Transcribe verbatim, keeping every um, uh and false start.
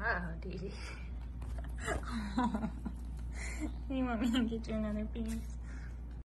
Wow, Dee Dee. You want me to get you another piece?